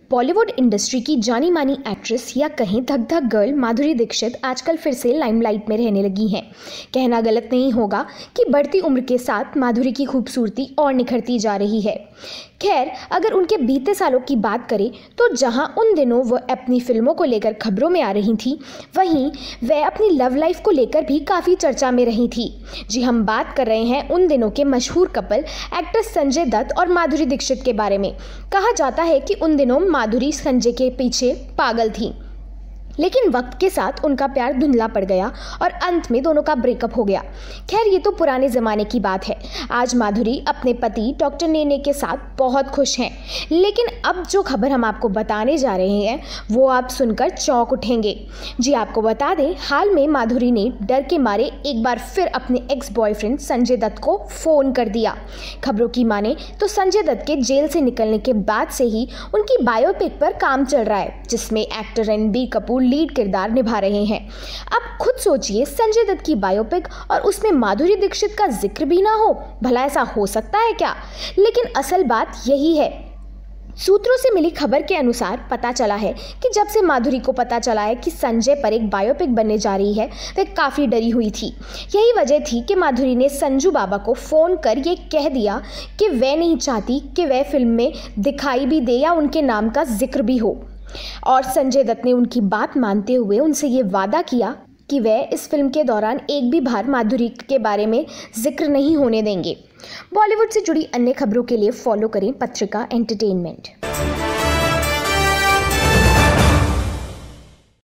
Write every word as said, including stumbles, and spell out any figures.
Bollywood industry की जानी मानी एक्ट्रेस या कहीं धक धक गर्ल माधुरी दीक्षित आजकल फिर से लाइमलाइट में रहने लगी हैं। कहना गलत नहीं होगा कि बढ़ती उम्र के साथ माधुरी की खूबसूरती और निखरती जा रही है। खैर, अगर उनके बीते सालों की बात करें तो जहां उन दिनों वह अपनी फिल्मों को लेकर खबरों में आ रही थी, वहीं वह अपनी लव लाइफ को लेकर भी काफ़ी चर्चा में रही थी। जी, हम बात कर रहे हैं उन दिनों के मशहूर कपल एक्टर संजय दत्त और माधुरी दीक्षित के बारे में। कहा जाता है कि उन दिनों माधुरी संजय के पीछे पागल थी, लेकिन वक्त के साथ उनका प्यार धुंधला पड़ गया और अंत में दोनों का ब्रेकअप हो गया। खैर, ये तो पुराने ज़माने की बात है। आज माधुरी अपने पति डॉक्टर नेने के साथ बहुत खुश हैं, लेकिन अब जो खबर हम आपको बताने जा रहे हैं वो आप सुनकर चौंक उठेंगे। जी, आपको बता दें, हाल में माधुरी ने डर के मारे एक बार फिर अपने एक्स बॉयफ्रेंड संजय दत्त को फ़ोन कर दिया। खबरों की माने तो संजय दत्त के जेल से निकलने के बाद से ही उनकी बायोपिक पर काम चल रहा है, जिसमें एक्टर रणबीर कपूर लीड किरदार निभा रहे हैं। अब खुद सोचिए, संजय दत्त की बायोपिक और उसमें माधुरी दीक्षित का जिक्र भी ना हो। भला ऐसा हो सकता है क्या? लेकिन असल बात यही है। सूत्रों से मिली खबर के अनुसार पता चला है कि जब से माधुरी को पता चला है कि संजय पर एक बायोपिक बनने जा रही है, वह काफ़ी डरी हुई थी। यही वजह थी कि माधुरी ने संजू बाबा को फ़ोन कर ये कह दिया कि वह नहीं चाहती कि वह फिल्म में दिखाई भी दे या उनके नाम का जिक्र भी हो। और संजय दत्त ने उनकी बात मानते हुए उनसे ये वादा किया कि वह इस फिल्म के दौरान एक भी बार माधुरी के बारे में जिक्र नहीं होने देंगे। बॉलीवुड से जुड़ी अन्य खबरों के लिए फॉलो करें पत्रिका एंटरटेनमेंट।